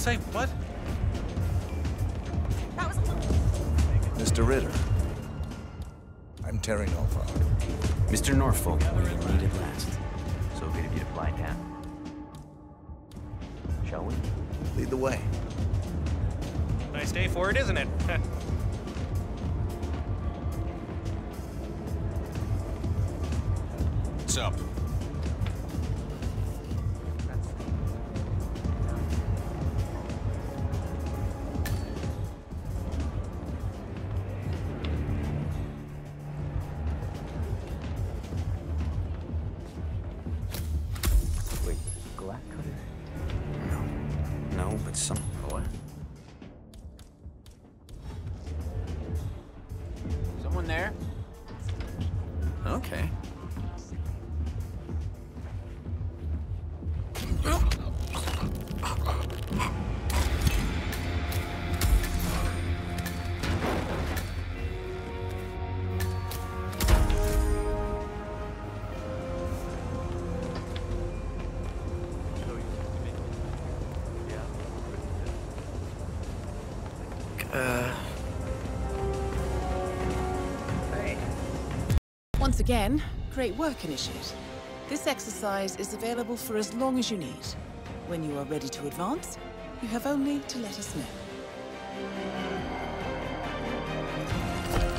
say? What? That was... Mr. Ritter. I'm Terry Norfolk. Mr. Norfolk, we meet at last. So good of you to fly down. Shall we? Lead the way. Nice day for it, isn't it? What's up? Wait, glass cutter? No, but some... What? Someone there? Okay. Once again, great work initiate. This exercise is available for as long as you need. When you are ready to advance, you have only to let us know.